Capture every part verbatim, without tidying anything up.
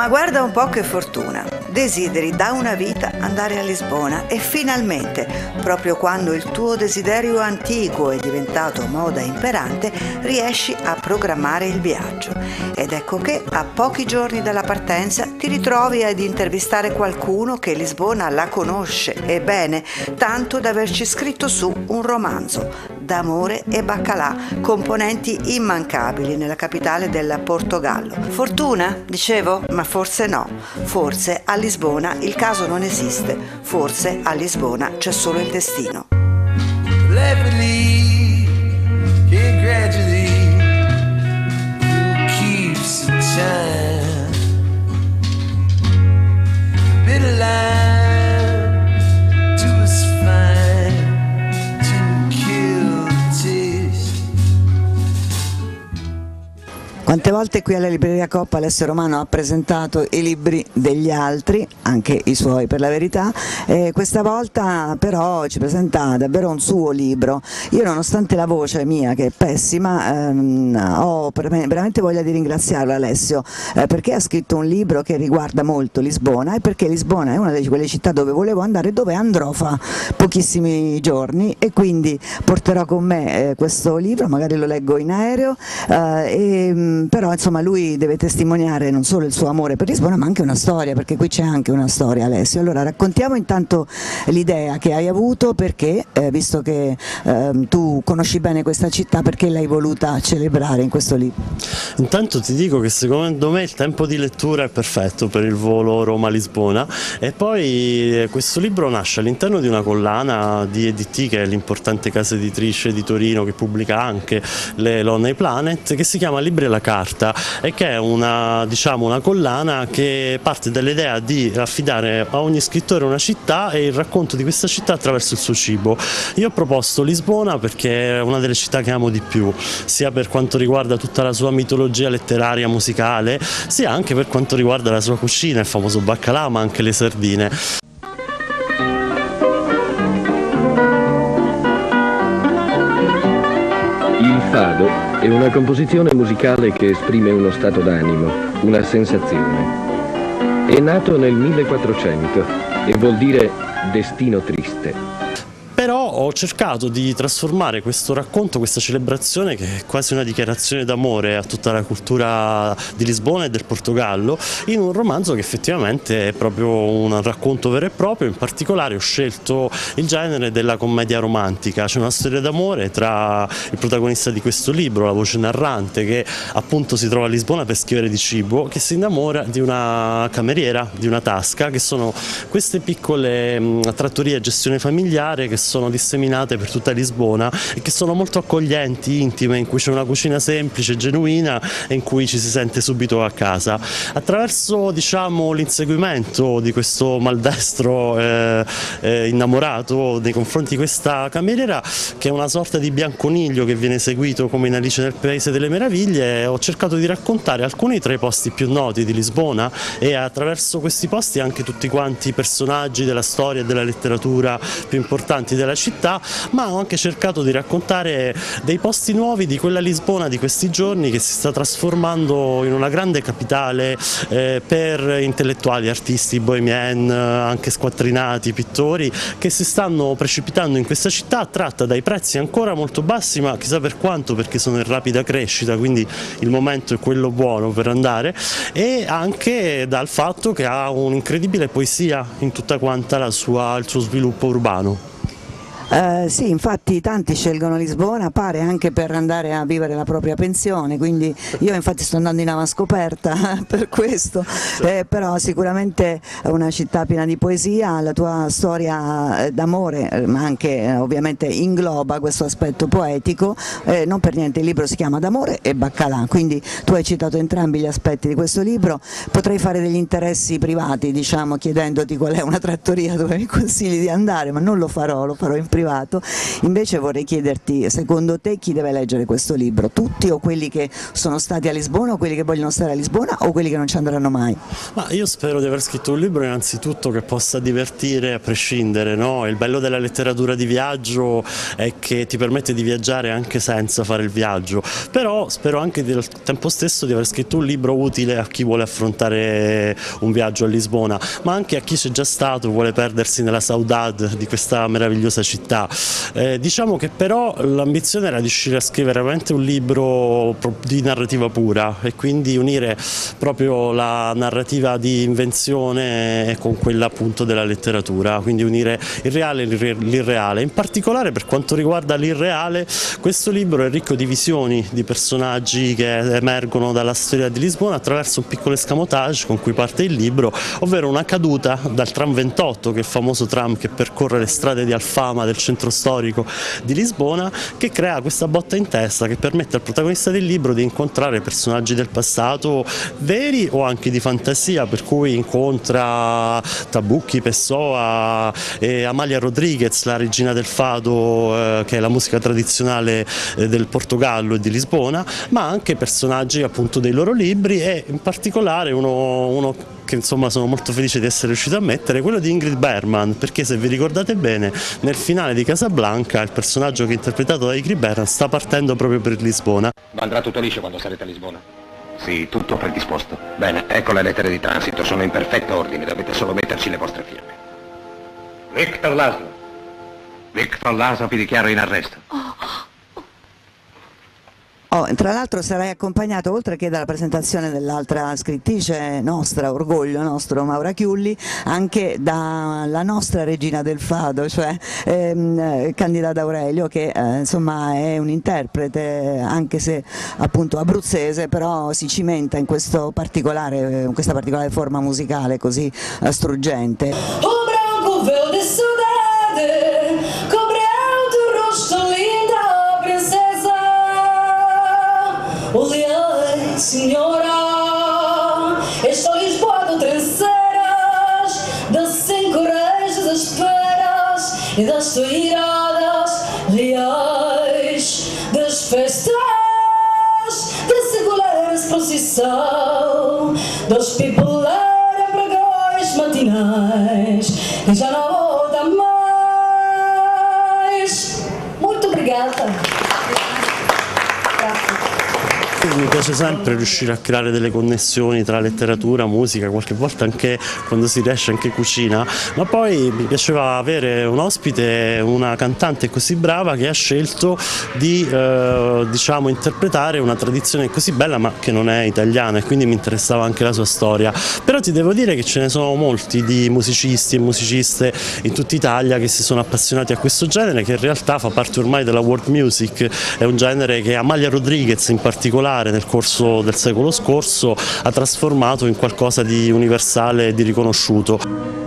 Ma guarda un po' che fortuna, desideri da una vita andare a Lisbona e finalmente, proprio quando il tuo desiderio antico è diventato moda imperante, riesci a programmare il viaggio. Ed ecco che a pochi giorni dalla partenza ti ritrovi ad intervistare qualcuno che Lisbona la conosce, e bene, tanto da averci scritto su un romanzo, D'amore e baccalà, componenti immancabili nella capitale del Portogallo. Fortuna? Dicevo? Ma forse no. Forse a Lisbona il caso non esiste. Forse a Lisbona c'è solo il destino. Rapidly, gradually, who keeps the time? Bitter line to us fine to kill the taste. Quante volte qui alla Libreria Coppa Alessio Romano ha presentato i libri degli altri, anche i suoi per la verità, e questa volta però ci presenta davvero un suo libro. Io, nonostante la voce mia che è pessima, ehm, ho veramente voglia di ringraziarlo Alessio, eh, perché ha scritto un libro che riguarda molto Lisbona, e perché Lisbona è una di quelle città dove volevo andare, dove andrò fra pochissimi giorni, e quindi porterò con me eh, questo libro, magari lo leggo in aereo, eh, e però insomma lui deve testimoniare non solo il suo amore per Lisbona, ma anche una storia, perché qui c'è anche una storia, Alessio. Allora raccontiamo intanto l'idea che hai avuto, perché eh, visto che eh, tu conosci bene questa città, perché l'hai voluta celebrare in questo libro? Intanto ti dico che secondo me il tempo di lettura è perfetto per il volo Roma-Lisbona, e poi questo libro nasce all'interno di una collana di E D T, che è l'importante casa editrice di Torino che pubblica anche le Lonely Planet, che si chiama Libri alla carta, e che è una, diciamo, una collana che parte dall'idea di affidare a ogni scrittore una città e il racconto di questa città attraverso il suo cibo. Io ho proposto Lisbona perché è una delle città che amo di più, sia per quanto riguarda tutta la sua mitologia letteraria, musicale, sia anche per quanto riguarda la sua cucina, il famoso baccalà, ma anche le sardine. Il fado è una composizione musicale che esprime uno stato d'animo, una sensazione. È nato nel millequattrocento e vuol dire destino triste. Però ho cercato di trasformare questo racconto, questa celebrazione, che è quasi una dichiarazione d'amore a tutta la cultura di Lisbona e del Portogallo, in un romanzo che effettivamente è proprio un racconto vero e proprio. In particolare ho scelto il genere della commedia romantica. C'è una storia d'amore tra il protagonista di questo libro, la voce narrante, che appunto si trova a Lisbona per scrivere di cibo, che si innamora di una cameriera, di una tasca, che sono queste piccole mh, trattorie a gestione familiare che sono disseminate per tutta Lisbona e che sono molto accoglienti, intime, in cui c'è una cucina semplice, genuina, e in cui ci si sente subito a casa. Attraverso, diciamo, l'inseguimento di questo maldestro eh, eh, innamorato nei confronti di questa cameriera, che è una sorta di bianconiglio che viene seguito come in Alice nel Paese delle Meraviglie, ho cercato di raccontare alcuni tra i posti più noti di Lisbona, e attraverso questi posti anche tutti quanti i personaggi della storia e della letteratura più importanti della città, ma ho anche cercato di raccontare dei posti nuovi di quella Lisbona di questi giorni, che si sta trasformando in una grande capitale eh, per intellettuali, artisti, bohemian, anche squattrinati, pittori, che si stanno precipitando in questa città, attratta dai prezzi ancora molto bassi, ma chissà per quanto, perché sono in rapida crescita, quindi il momento è quello buono per andare, e anche dal fatto che ha un'incredibile poesia in tutta quanta la sua, il suo sviluppo urbano. Eh, sì, infatti tanti scelgono Lisbona, pare anche per andare a vivere la propria pensione, quindi io infatti sto andando in avanscoperta per questo, eh, però sicuramente è una città piena di poesia. La tua storia d'amore, ma anche eh, ovviamente ingloba questo aspetto poetico, eh, non per niente il libro si chiama D'amore e baccalà, quindi tu hai citato entrambi gli aspetti di questo libro. Potrei fare degli interessi privati, diciamo, chiedendoti qual è una trattoria dove mi consigli di andare, ma non lo farò, lo farò in privato. Invece vorrei chiederti, secondo te chi deve leggere questo libro? Tutti, o quelli che sono stati a Lisbona, o quelli che vogliono stare a Lisbona, o quelli che non ci andranno mai? Ma io spero di aver scritto un libro innanzitutto che possa divertire a prescindere, no? Il bello della letteratura di viaggio è che ti permette di viaggiare anche senza fare il viaggio, però spero anche al tempo stesso di aver scritto un libro utile a chi vuole affrontare un viaggio a Lisbona, ma anche a chi c'è già stato, vuole perdersi nella saudade di questa meravigliosa città. Eh, diciamo che però l'ambizione era di riuscire a scrivere veramente un libro di narrativa pura e quindi unire proprio la narrativa di invenzione con quella appunto della letteratura, quindi unire il reale e l'irreale. In particolare per quanto riguarda l'irreale, questo libro è ricco di visioni di personaggi che emergono dalla storia di Lisbona attraverso un piccolo escamotage con cui parte il libro, ovvero una caduta dal tram ventotto, che è il famoso tram che percorre le strade di Alfama del centro storico di Lisbona, che crea questa botta in testa che permette al protagonista del libro di incontrare personaggi del passato veri o anche di fantasia, per cui incontra Tabucchi, Pessoa e Amália Rodrigues, la regina del fado, eh, che è la musica tradizionale eh, del Portogallo e di Lisbona, ma anche personaggi appunto dei loro libri, e in particolare uno, uno che insomma sono molto felice di essere riuscito a mettere, quello di Ingrid Bergman, perché se vi ricordate bene nel finale di Casablanca il personaggio che è interpretato da Ingrid Bergman sta partendo proprio per Lisbona. Ma andrà tutto liscio quando sarete a Lisbona? Sì, tutto predisposto. Bene, ecco le lettere di transito, sono in perfetto ordine, dovete solo metterci le vostre firme. Victor Laszlo. Victor Laszlo vi dichiaro in arresto. Oh, tra l'altro sarai accompagnato, oltre che dalla presentazione dell'altra scrittrice nostra, orgoglio nostro, Maura Chiulli, anche dalla nostra regina del fado, cioè ehm, Candida D'Aurelio, che eh, insomma è un interprete, anche se appunto abruzzese, però si cimenta in, questo particolare, in questa particolare forma musicale così eh, struggente. O branco véu de saudade cobriu teu rosto, linda princesa. Olhai, senhora, estou Lisboa de trançeiras, das cinco reis, das feiras e das toiradas reais, das festas de seguleiras procissão, dos pipoleiros pregões matinais, e já não volta mais. Muito obrigada. Mi piace sempre riuscire a creare delle connessioni tra letteratura, musica, qualche volta anche, quando si riesce, anche cucina, ma poi mi piaceva avere un ospite, una cantante così brava che ha scelto di eh, diciamo interpretare una tradizione così bella ma che non è italiana, e quindi mi interessava anche la sua storia. Però ti devo dire che ce ne sono molti di musicisti e musiciste in tutta Italia che si sono appassionati a questo genere, che in realtà fa parte ormai della world music, è un genere che Amália Rodrigues in particolare nel corso del secolo scorso ha trasformato in qualcosa di universale e di riconosciuto.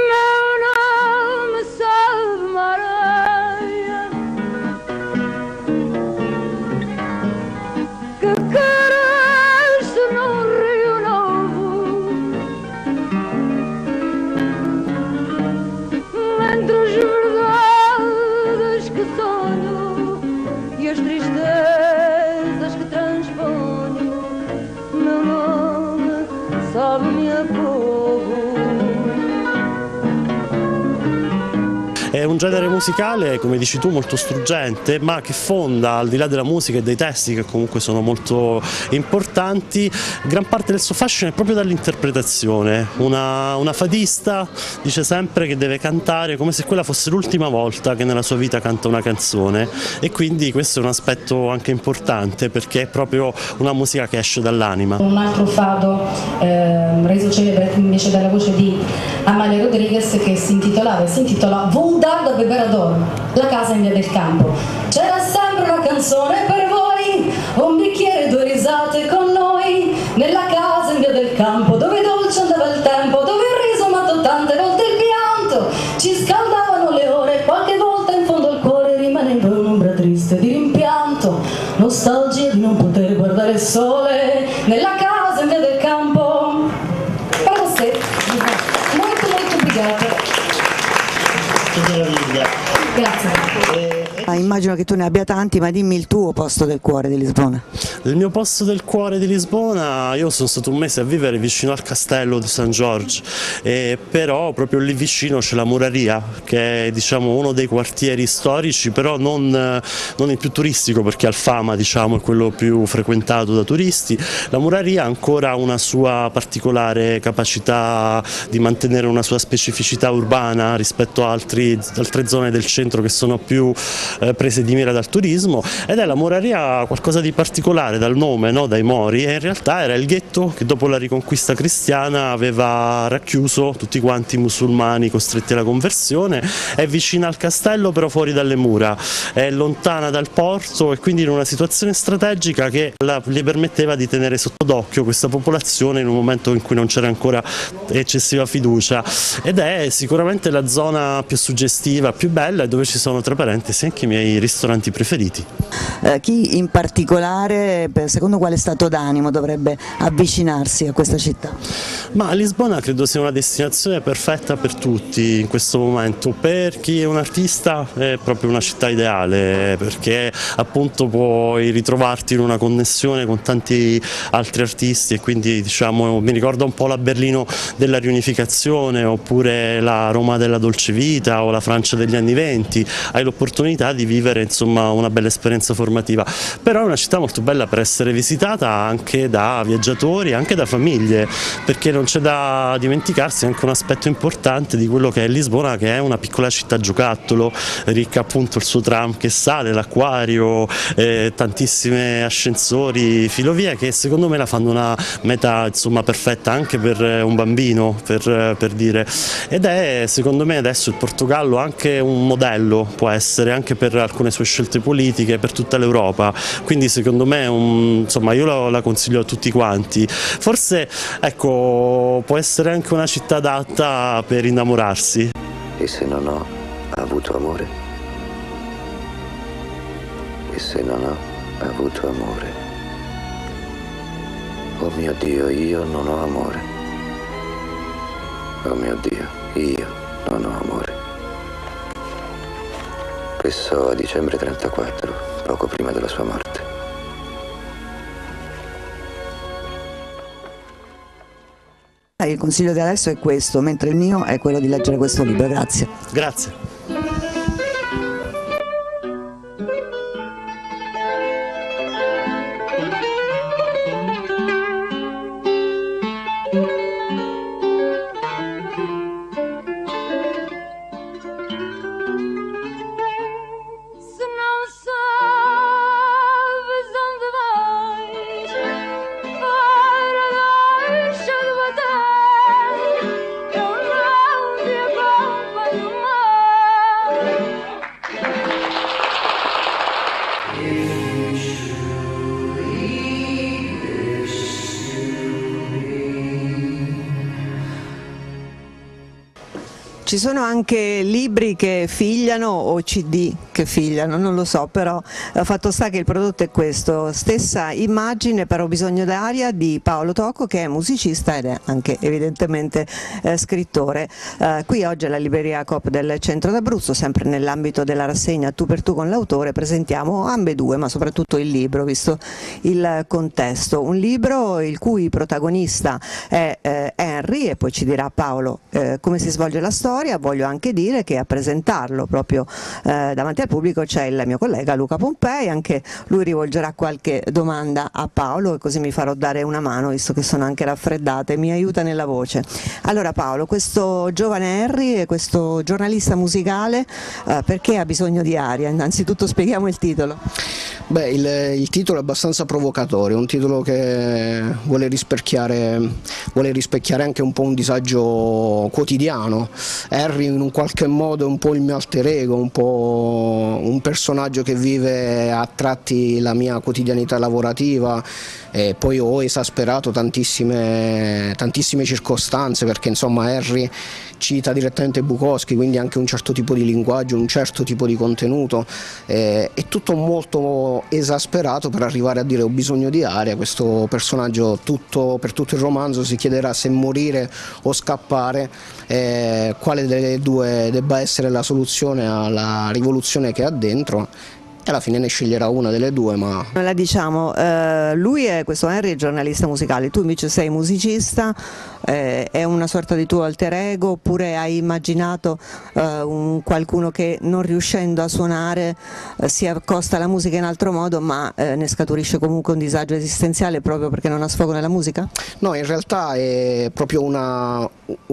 È un genere musicale, come dici tu, molto struggente, ma che fonda, al di là della musica e dei testi che comunque sono molto importanti, gran parte del suo fascino è proprio dall'interpretazione. Una, una fadista dice sempre che deve cantare come se quella fosse l'ultima volta che nella sua vita canta una canzone, e quindi questo è un aspetto anche importante, perché è proprio una musica che esce dall'anima. Un altro fado eh, reso celebre invece dalla voce di Amália Rodrigues, che si intitolava e si intitola Vundar da Beberador, la casa in via del campo. C'era sempre una canzone per voi, un bicchiere e due risate con noi, nella casa in via del campo, dove dolce andava il tempo, dove il riso matto tante volte il pianto, ci scaldavano le ore, qualche volta in fondo al cuore rimaneva un'ombra triste di rimpianto, nostalgia di non poter guardare il sole, nella casa in via del campo. Bravo sé, molto molto obrigata. Che meraviglia. Grazie. Grazie. Ah, immagino che tu ne abbia tanti, ma dimmi il tuo posto del cuore di Lisbona. Il mio posto del cuore di Lisbona, io sono stato un mese a vivere vicino al castello di San Giorgio, e però proprio lì vicino c'è la Muraria, che è, diciamo, uno dei quartieri storici, però non, non il più turistico, perché Alfama, diciamo, è quello più frequentato da turisti. La Muraria ha ancora una sua particolare capacità di mantenere una sua specificità urbana rispetto a altri, altre zone del centro che sono più eh, prese di mira dal turismo, ed è la Muraria qualcosa di particolare dal nome, no? Dai Mori, e in realtà era il ghetto che dopo la riconquista cristiana aveva racchiuso tutti quanti i musulmani costretti alla conversione. È vicina al castello però fuori dalle mura, è lontana dal porto e quindi in una situazione strategica che la, gli permetteva di tenere sotto d'occhio questa popolazione in un momento in cui non c'era ancora eccessiva fiducia, ed è sicuramente la zona più suggestiva, più bella, e dove ci sono, tra parentesi, anche i miei ristoranti preferiti. Eh, chi in particolare, secondo quale stato d'animo, dovrebbe avvicinarsi a questa città? Ma Lisbona credo sia una destinazione perfetta per tutti in questo momento. Per chi è un artista è proprio una città ideale, perché appunto puoi ritrovarti in una connessione con tanti altri artisti, e quindi, diciamo, mi ricorda un po' la Berlino della riunificazione, oppure la Roma della dolce vita o la Francia degli anni venti. Hai l'opportunità di vivere, insomma, una bella esperienza formativa, però è una città molto bella per essere visitata anche da viaggiatori, anche da famiglie, perché non c'è da dimenticarsi anche un aspetto importante di quello che è Lisbona, che è una piccola città giocattolo, ricca appunto il suo tram che sale, l'acquario, eh, tantissimi ascensori, filovie, che secondo me la fanno una meta, insomma, perfetta anche per un bambino, per, per dire, ed è secondo me adesso il Portogallo anche un modello, può essere anche per alcune sue scelte politiche per tutta l'Europa, quindi secondo me un, insomma, io la, la consiglio a tutti quanti. Forse, ecco, può essere anche una città adatta per innamorarsi. E se non ho avuto amore? E se non ho avuto amore? Oh mio Dio, io non ho amore. Oh mio Dio, io non ho amore. Questo a dicembre trentaquattro, poco prima della sua morte. Il consiglio di adesso è questo, mentre il mio è quello di leggere questo libro. Grazie. Grazie. Ci sono anche libri che figliano o C D che figliano, non lo so, però fatto sta che il prodotto è questo. Stessa immagine però bisogno d'aria di Paolo Tocco, che è musicista ed è anche evidentemente eh, scrittore. Eh, qui oggi alla Libreria Coop del Centro d'Abruzzo, sempre nell'ambito della rassegna Tu per Tu con l'autore, presentiamo ambedue, ma soprattutto il libro, visto il contesto. Un libro il cui protagonista è eh, Henry, e poi ci dirà Paolo eh, come si svolge la storia. Voglio anche dire che a presentarlo proprio eh, davanti al pubblico c'è il mio collega Luca Pompei, anche lui rivolgerà qualche domanda a Paolo e così mi farò dare una mano, visto che sono anche raffreddata e mi aiuta nella voce. Allora Paolo, questo giovane Henry, questo giornalista musicale, eh, perché ha bisogno di aria? Innanzitutto spieghiamo il titolo. Beh, il, il titolo è abbastanza provocatorio, un titolo che vuole rispecchiare, vuole rispecchiare anche un po' un disagio quotidiano. Henry in un qualche modo è un po' il mio alter ego, un po' un personaggio che vive a tratti la mia quotidianità lavorativa, e poi ho esasperato tantissime, tantissime circostanze, perché insomma Harry cita direttamente Bukowski, quindi anche un certo tipo di linguaggio, un certo tipo di contenuto, eh, è tutto molto esasperato per arrivare a dire ho bisogno di aria. Questo personaggio tutto, per tutto il romanzo si chiederà se morire o scappare, eh, quale delle due debba essere la soluzione alla rivoluzione che ha dentro. E alla fine ne sceglierà una delle due, ma... La diciamo, eh, lui è, questo Henry è giornalista musicale, tu invece sei musicista, eh, è una sorta di tuo alter ego, oppure hai immaginato eh, un, qualcuno che non riuscendo a suonare eh, si accosta alla musica in altro modo, ma eh, ne scaturisce comunque un disagio esistenziale proprio perché non ha sfogo nella musica? No, in realtà è proprio una,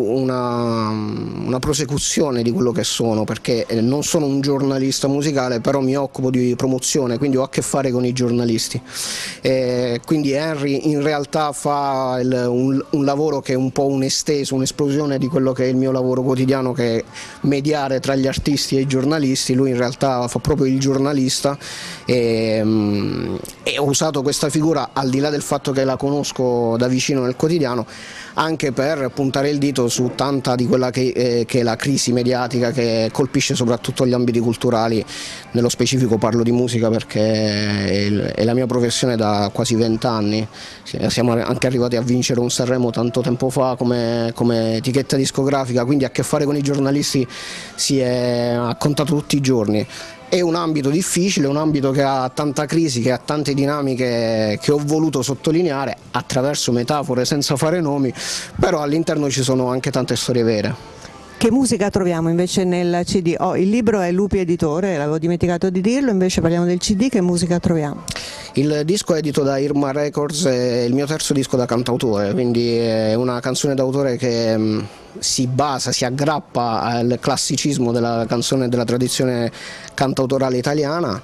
una, una prosecuzione di quello che sono, perché non sono un giornalista musicale, però mi occupo di di promozione, quindi ho a che fare con i giornalisti, eh, quindi Henry in realtà fa il, un, un lavoro che è un po' un esteso, un'esplosione di quello che è il mio lavoro quotidiano, che è mediare tra gli artisti e i giornalisti. Lui in realtà fa proprio il giornalista, e, e ho usato questa figura, al di là del fatto che la conosco da vicino nel quotidiano, anche per puntare il dito su tanta di quella che, eh, che è la crisi mediatica che colpisce soprattutto gli ambiti culturali. Nello specifico parlo di musica perché è, il, è la mia professione da quasi vent'anni. Siamo anche arrivati a vincere un Sanremo tanto tempo fa come, come etichetta discografica, quindi a che fare con i giornalisti si è ha contato tutti i giorni. È un ambito difficile, un ambito che ha tanta crisi, che ha tante dinamiche che ho voluto sottolineare attraverso metafore senza fare nomi, però all'interno ci sono anche tante storie vere. Che musica troviamo invece nel C D? Oh, il libro è Lupi Editore, l'avevo dimenticato di dirlo, invece parliamo del C D, che musica troviamo? Il disco è edito da Irma Records, è il mio terzo disco da cantautore, quindi è una canzone d'autore che mh, si basa, si aggrappa al classicismo della canzone della tradizione cantautorale italiana,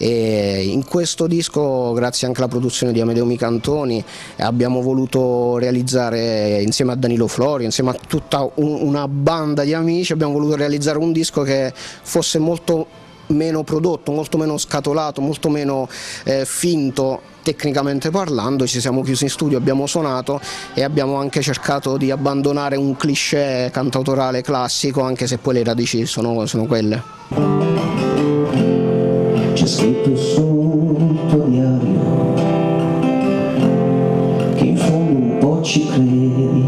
e in questo disco, grazie anche alla produzione di Amedeo Micantoni, abbiamo voluto realizzare insieme a Danilo Florio, insieme a tutta un, una banda di amici, abbiamo voluto realizzare un disco che fosse molto meno prodotto, molto meno scatolato, molto meno eh, finto tecnicamente parlando. Ci siamo chiusi in studio, abbiamo suonato e abbiamo anche cercato di abbandonare un cliché cantautorale classico, anche se poi le radici sono, sono quelle. C'è scritto sul tuo diario che in fondo un po' ci credi,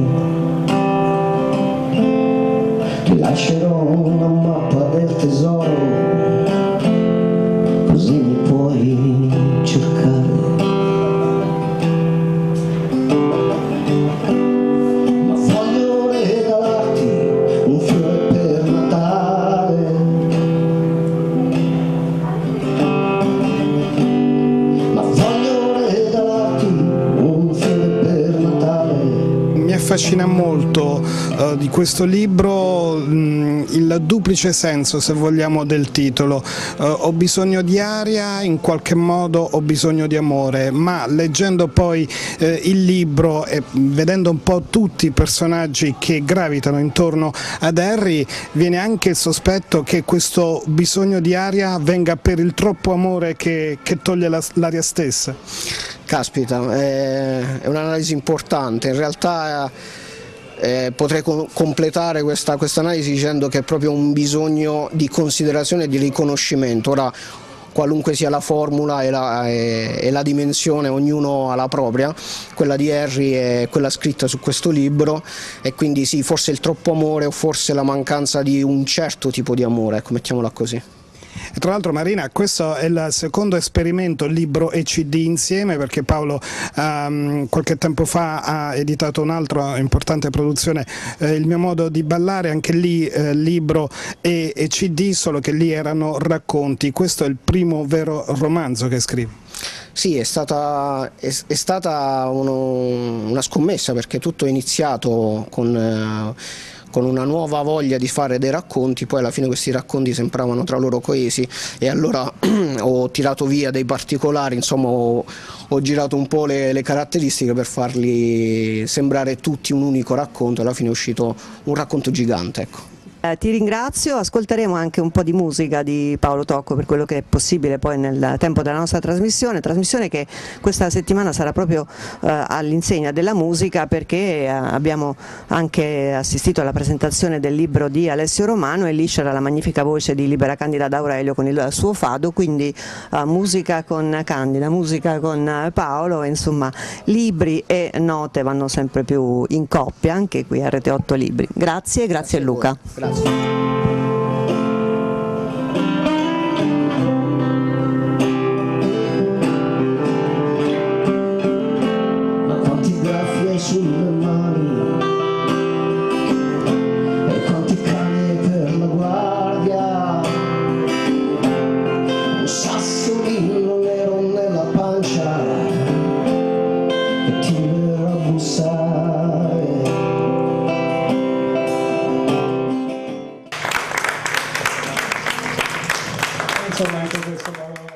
ti lascerò una mappa del tesoro così mi puoi cercare, ma voglio regalarti un fiore per Natale, ma voglio regalarti un fiore per Natale. Mi affascina molto uh, di questo libro mh, il duplice senso, se vogliamo, del titolo. Uh, ho bisogno di aria, in qualche modo ho bisogno di amore, ma leggendo poi uh, il libro e vedendo un po' tutti i personaggi che gravitano intorno ad Harry, viene anche il sospetto che questo bisogno di aria venga per il troppo amore che, che toglie la, l'aria stessa. Caspita, è un'analisi importante. In realtà eh, potrei co completare questa questa analisi dicendo che è proprio un bisogno di considerazione e di riconoscimento. Ora, qualunque sia la formula e la, e, e la dimensione, ognuno ha la propria. Quella di Harry è quella scritta su questo libro, e quindi sì, forse il troppo amore o forse la mancanza di un certo tipo di amore, ecco, mettiamola così. E tra l'altro, Marina, questo è il secondo esperimento libro e C D insieme, perché Paolo um, qualche tempo fa ha editato un'altra importante produzione, eh, Il mio modo di ballare, anche lì eh, libro e, e C D, solo che lì erano racconti. Questo è il primo vero romanzo che scrivi. Sì, è stata, è, è stata uno, una scommessa, perché tutto è iniziato con... Eh, con una nuova voglia di fare dei racconti, poi alla fine questi racconti sembravano tra loro coesi, e allora ho tirato via dei particolari, insomma ho, ho girato un po' le, le caratteristiche per farli sembrare tutti un unico racconto, e alla fine è uscito un racconto gigante, ecco. Eh, ti ringrazio, ascolteremo anche un po' di musica di Paolo Tocco per quello che è possibile poi nel tempo della nostra trasmissione, trasmissione che questa settimana sarà proprio eh, all'insegna della musica, perché eh, abbiamo anche assistito alla presentazione del libro di Alessio Romano e lì c'era la magnifica voce di Libera Candida D'Aurelio con il suo fado, quindi eh, musica con Candida, musica con eh, Paolo, insomma libri e note vanno sempre più in coppia anche qui a Rete otto Libri. Grazie, grazie, grazie a Luca. Grazie. Ma quanti graffi hai sulle mani e quanti cani per la guardia, un sassolino nero nella pancia che ti verrà a bussare. Insomma, anche questo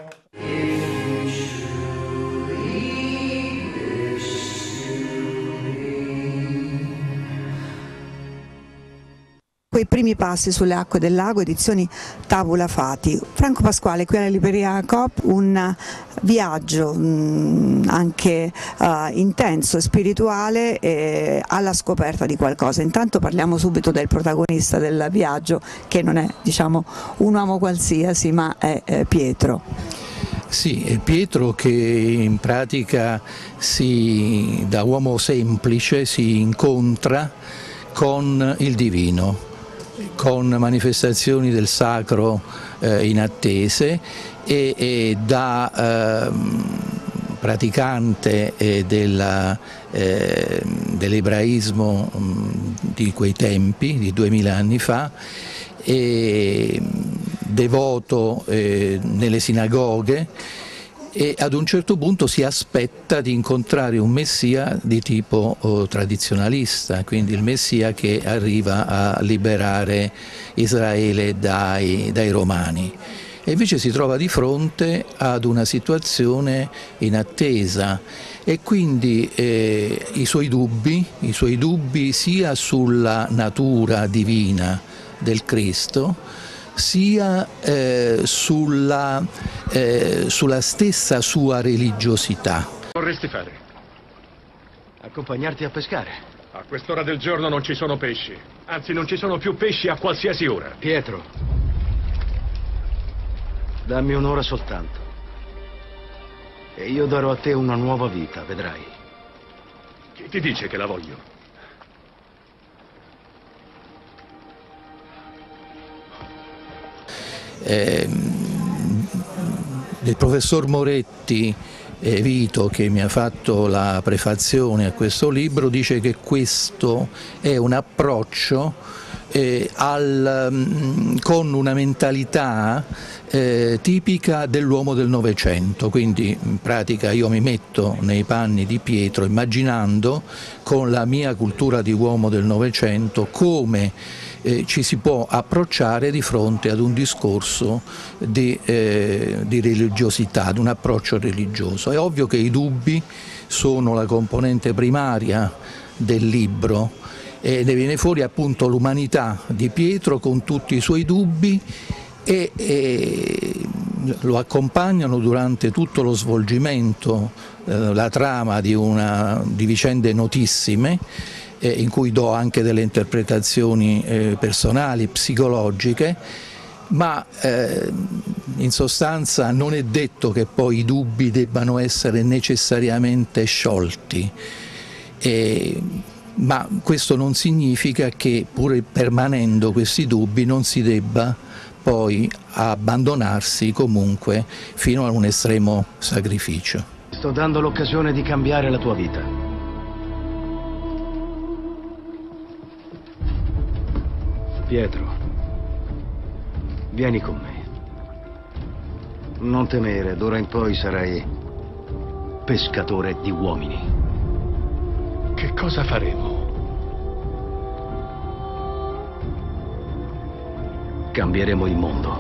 Quei primi passi sulle acque del lago, edizioni Tabula Fati. Franco Pasquale, qui alla libreria Coop, un viaggio mh, anche uh, intenso e spirituale eh, alla scoperta di qualcosa. Intanto parliamo subito del protagonista del viaggio, che non è, diciamo, un uomo qualsiasi, ma è eh, Pietro. Sì, è Pietro che in pratica si, da uomo semplice si incontra con il divino, con manifestazioni del sacro eh, inattese e, e da eh, praticante eh, della, eh, dell'ebraismo mh, di quei tempi, di duemila anni fa, e devoto eh, nelle sinagoghe, e ad un certo punto si aspetta di incontrare un messia di tipo oh, tradizionalista, quindi il messia che arriva a liberare Israele dai, dai romani. E invece si trova di fronte ad una situazione inattesa e quindi eh, i suoi dubbi, i suoi dubbi sia sulla natura divina del Cristo, sia eh, sulla, eh, sulla stessa sua religiosità. Vorresti fare? Accompagnarti a pescare. A quest'ora del giorno non ci sono pesci, anzi non ci sono più pesci a qualsiasi ora. Pietro, dammi un'ora soltanto e io darò a te una nuova vita, vedrai. Chi ti dice che la voglio? Eh, il professor Moretti eh, Vito, che mi ha fatto la prefazione a questo libro, dice che questo è un approccio eh, al, mh, con una mentalità eh, tipica dell'uomo del Novecento, quindi in pratica io mi metto nei panni di Pietro immaginando con la mia cultura di uomo del Novecento come Eh, ci si può approcciare di fronte ad un discorso di, eh, di religiosità, ad un approccio religioso. È ovvio che i dubbi sono la componente primaria del libro e ne viene fuori appunto l'umanità di Pietro con tutti i suoi dubbi e, e lo accompagnano durante tutto lo svolgimento, eh, la trama di, una, di vicende notissime, in cui do anche delle interpretazioni eh, personali, psicologiche, ma eh, in sostanza non è detto che poi i dubbi debbano essere necessariamente sciolti, eh, ma questo non significa che pur permanendo questi dubbi non si debba poi abbandonarsi comunque fino a un estremo sacrificio. Sto dando l'occasione di cambiare la tua vita. Pietro, vieni con me. Non temere, d'ora in poi sarai pescatore di uomini. Che cosa faremo? Cambieremo il mondo.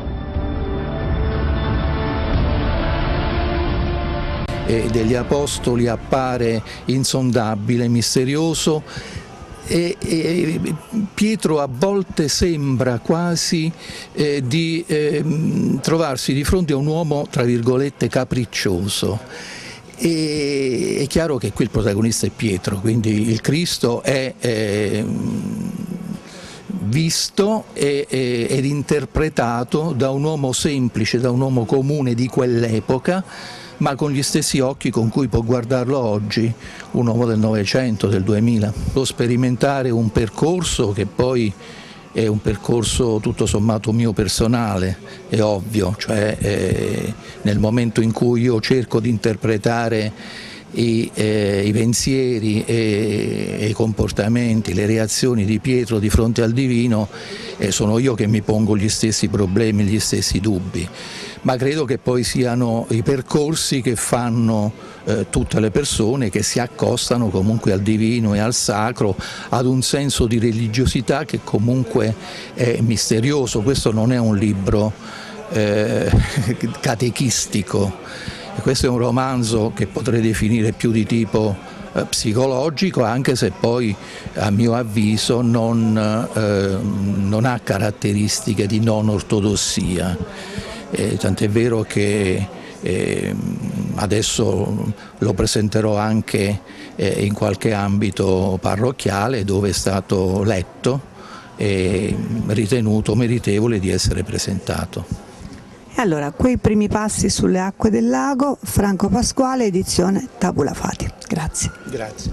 E degli Apostoli appare insondabile, misterioso, E, e Pietro a volte sembra quasi eh, di eh, trovarsi di fronte a un uomo tra virgolette capriccioso. E, è chiaro che qui il protagonista è Pietro, quindi il Cristo è eh, visto e, e, ed interpretato da un uomo semplice, da un uomo comune di quell'epoca, ma con gli stessi occhi con cui può guardarlo oggi un uomo del Novecento, del duemila. Può sperimentare un percorso che poi è un percorso tutto sommato mio personale, è ovvio, cioè eh, nel momento in cui io cerco di interpretare I, eh, i pensieri e, e i comportamenti, le reazioni di Pietro di fronte al divino, eh, sono io che mi pongo gli stessi problemi, gli stessi dubbi, ma credo che poi siano i percorsi che fanno eh, tutte le persone che si accostano comunque al divino e al sacro, ad un senso di religiosità che comunque è misterioso. Questo non è un libro eh, catechistico. Questo è un romanzo che potrei definire più di tipo eh, psicologico, anche se poi a mio avviso non, eh, non ha caratteristiche di non ortodossia, eh, tant'è vero che eh, adesso lo presenterò anche eh, in qualche ambito parrocchiale dove è stato letto e ritenuto meritevole di essere presentato. E allora, quei primi passi sulle acque del lago, Franco Pasquale, edizione Tabula Fati. Grazie. Grazie.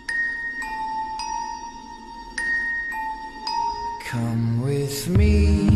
Come with me